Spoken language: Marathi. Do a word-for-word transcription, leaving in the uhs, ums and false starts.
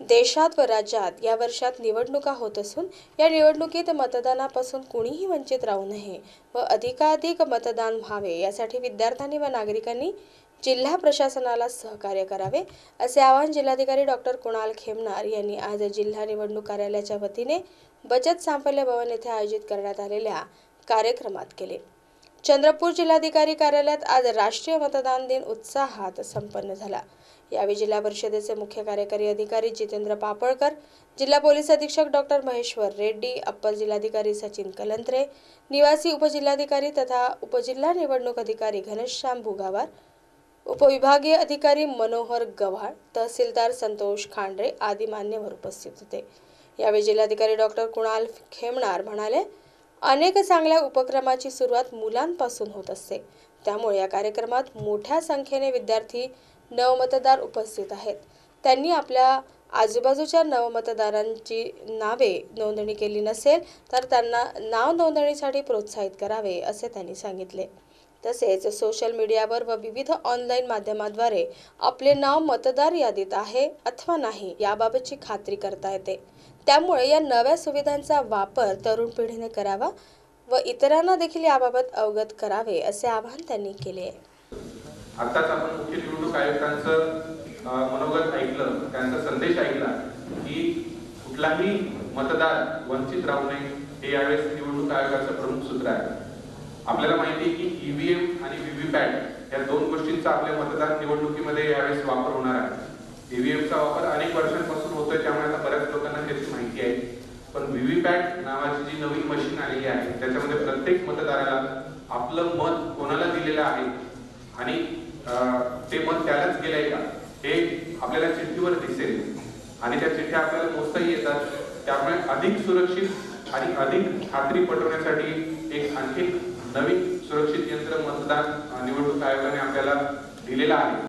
देशात व राज्यात या वर्षात निवडणुका होत असून या निवडणुकीत मतदानापासून कुणीही वंचित राहू नये व अधिकाधिक मतदान व्हावे यासाठी विद्यार्थ्यांनी व नागरिकांनी जिल्हा प्रशासनाला सहकार्य करावे असे आवाहन जिल्हाधिकारी डॉक्टर कुणाल खेमनार यांनी आज जिल्हा निवडणूक कार्यालयाच्या वतीने बचत सांफल्य भवन येथे आयोजित करण्यात आलेल्या कार्यक्रमात केले। चंद्रपूर जिल्हाधिकारी कार्यालयात आज राष्ट्रीय मतदान दिन उत्साहात संपन्न झाला। यावेळी जिल्हा परिषदेचे मुख्य कार्यकारी अधिकारी जितेंद्र पापळकर, जिल्हा पोलीस अधीक्षक डॉक्टर महेश्वर रेड्डी, अप्पर जिल्हाधिकारी सचिन कलंत्रे, निवासी उपजिल्हाधिकारी तथा उपजिल्हा निवडणूक अधिकारी घनश्याम भुगावार, उपविभागीय अधिकारी मनोहर गव्हाळ, तहसीलदार संतोष खांडरे आदी मान्यवर उपस्थित होते। यावेळी जिल्हाधिकारी डॉक्टर कुणाल खेमनार म्हणाले, अनेक चांगल्या उपक्रमाची सुरुवात मुलांपासून होत असते, त्यामुळे या कार्यक्रमात मोठ्या संख्येने विद्यार्थी नवमतदार उपस्थित आहेत। त्यांनी आपल्या आजूबाजूच्या नवमतदारांची नावे नोंदणी केली नसेल तर त्यांना नाव नोंदणीसाठी प्रोत्साहित करावे असे त्यांनी सांगितले। तसेच सोशल मीडियावर व विविध ऑनलाईन माध्यमांद्वारे आपले नाव मतदार यादीत आहे अथवा नाही याबाबतची खात्री करता येते। त्यामुळे या नव्या सुविधांचा वापर तरुण पिढीने करावा व इतरांना देखील याबाबत अवगत करावे असे आवाहन त्यांनी केले। आताच आपण मुख्य निवडणूक आयुक्तांचं मनोगत ऐकलं, त्यांचा संदेश ऐकला की कुठलाही मतदार वंचित राहू नये हे यावेळेस निवडणूक आयोगाचं प्रमुख सूत्र आहे। आपल्याला माहिती आहे की ईव्हीएम आणि व्हीव्हीपॅट या दोन गोष्टींचा आपल्या मतदार निवडणुकीमध्ये यावेळेस वापर होणार आहे। ईव्हीएमचा वापर अनेक वर्षांपासून होतोय, त्यामुळे आता बऱ्याच लोकांना त्याची माहिती आहे। पण व्हीव्हीपॅट नावाची जी नवीन मशीन आलेली आहे त्याच्यामध्ये प्रत्येक मतदाराला आपलं मत कोणाला दिलेलं आहे आणि ते मत त्यालाच गेलंय का हे आपल्याला चिठ्ठीवर दिसेल आणि त्या चिठ्ठ्या आपल्याला मोजताही येतात। त्यामुळे अधिक सुरक्षित आणि अधिक खात्री पटवण्यासाठी एक आणखी नवीन सुरक्षित यंत्र मतदान निवडणूक आयोगाने आपल्याला दिलेला आहे।